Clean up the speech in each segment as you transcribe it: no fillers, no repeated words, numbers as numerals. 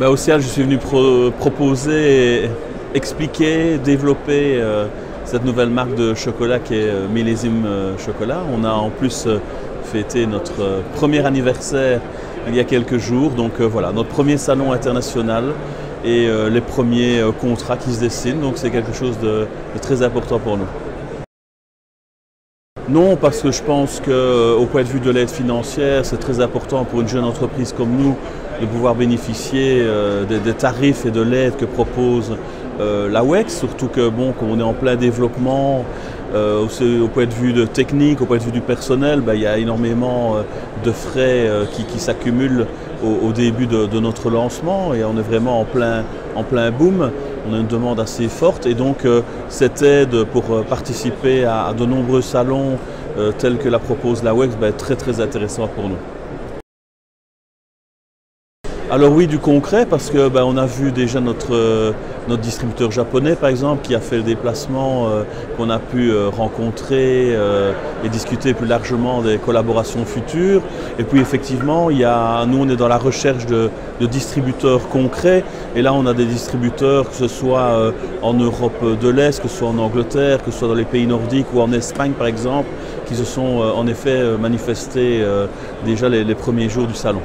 Au Cial, je suis venu proposer, expliquer, développer cette nouvelle marque de chocolat qui est Millésime Chocolat. On a en plus fêté notre premier anniversaire il y a quelques jours. Donc voilà, notre premier salon international et les premiers contrats qui se dessinent. Donc c'est quelque chose de très important pour nous. Non, parce que je pense qu'au point de vue de l'aide financière, c'est très important pour une jeune entreprise comme nous de pouvoir bénéficier des tarifs et de l'aide que propose la WEX, surtout que comme on est en plein développement, au point de vue de technique, au point de vue du personnel, il y a énormément de frais qui s'accumulent au début de notre lancement et on est vraiment en plein boom. On a une demande assez forte et donc cette aide pour participer à de nombreux salons tels que la propose la WEX est très intéressante pour nous. Alors oui, du concret, parce que on a vu déjà notre distributeur japonais par exemple qui a fait le déplacement, qu'on a pu rencontrer et discuter plus largement des collaborations futures. Et puis effectivement, nous on est dans la recherche de distributeurs concrets et là on a des distributeurs que ce soit en Europe de l'Est, que ce soit en Angleterre, que ce soit dans les pays nordiques ou en Espagne par exemple, qui se sont en effet manifestés déjà les premiers jours du salon.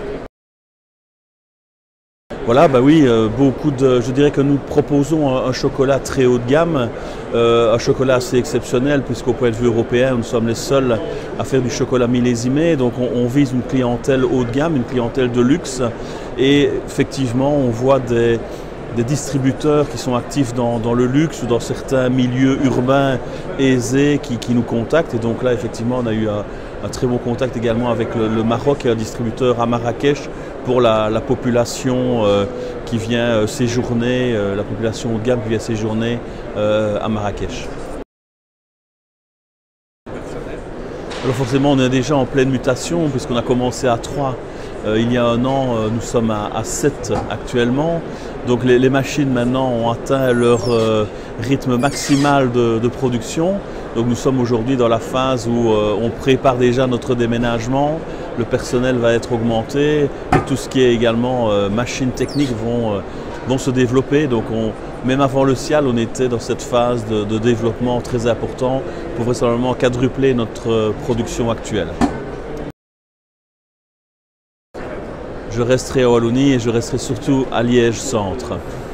Voilà, oui, je dirais que nous proposons un chocolat très haut de gamme, un chocolat assez exceptionnel puisqu'au point de vue européen, nous sommes les seuls à faire du chocolat millésimé, donc on vise une clientèle haut de gamme, une clientèle de luxe et effectivement on voit des distributeurs qui sont actifs dans le luxe ou dans certains milieux urbains aisés qui nous contactent et donc là effectivement on a eu un très bon contact également avec le Maroc et un distributeur à Marrakech pour la population qui vient séjourner, la population haut de gamme qui vient séjourner à Marrakech. Alors forcément on est déjà en pleine mutation puisqu'on a commencé à 3 il y a un an, nous sommes à 7 actuellement. Donc les machines maintenant ont atteint leur rythme maximal de production. Donc nous sommes aujourd'hui dans la phase où on prépare déjà notre déménagement, le personnel va être augmenté et tout ce qui est également machines techniques vont se développer. Donc même avant le Cial, on était dans cette phase de développement très important pour vraisemblablement quadrupler notre production actuelle. Je resterai à Wallonie et je resterai surtout à Liège Centre.